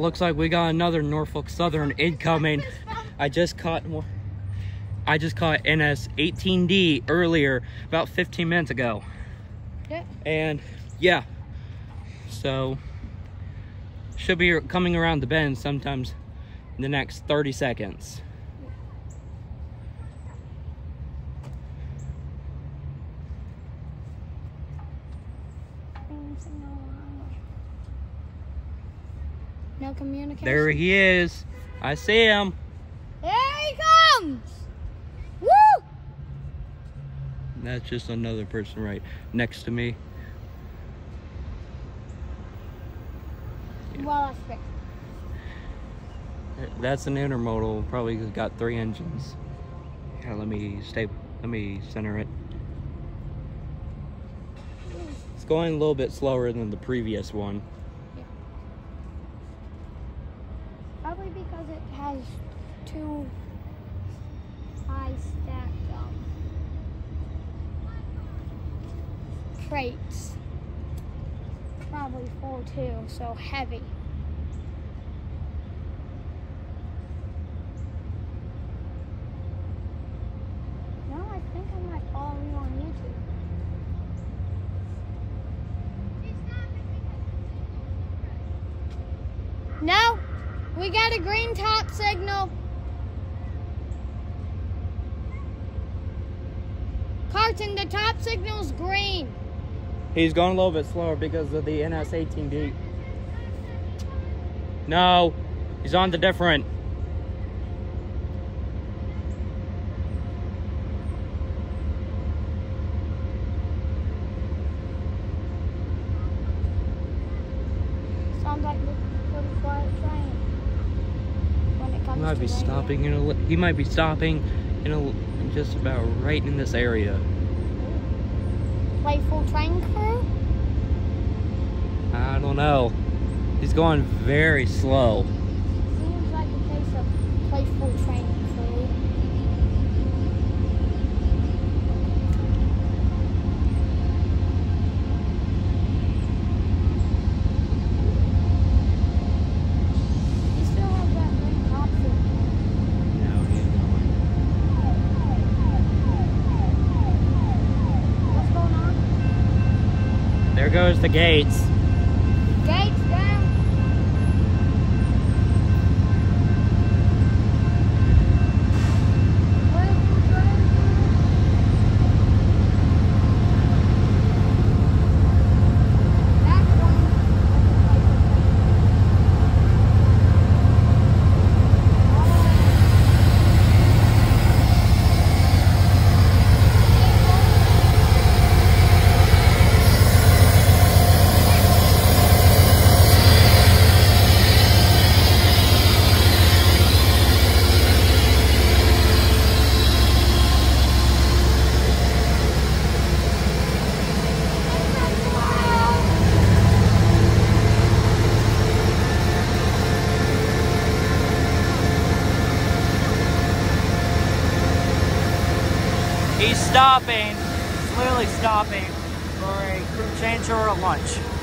looks like we got another Norfolk Southern incoming. I just caught NS 18D earlier, about 15 minutes ago. Yeah. And yeah, so should be coming around the bend sometimes in the next 30 seconds. No communication. There he is. I see him. There he comes. Woo! That's just another person right next to me. Well, that's fixed. That's an Intermodal. Probably got 3 engines. Yeah, let me center it. It's going a little bit slower than the previous one. Yeah. Probably because it has 2 high stacked crates. Probably full too, so heavy. No, I think I might follow you on YouTube. No, we got a green top signal. Carson, the top signal's green. He's going a little bit slower because of the NS 18D. No, he's on the different. Sounds like a pretty quiet train. When it comes He might be stopping he might be stopping just about right in this area. Playful train crew? I don't know. He's going very slow. Seems like a case of playful train crew. He still has that green top signal. No, he's What's going on? not. There goes the gates. Gates down. Playful train crew. That's one. He's stopping. He's literally stopping for a crew change or a lunch.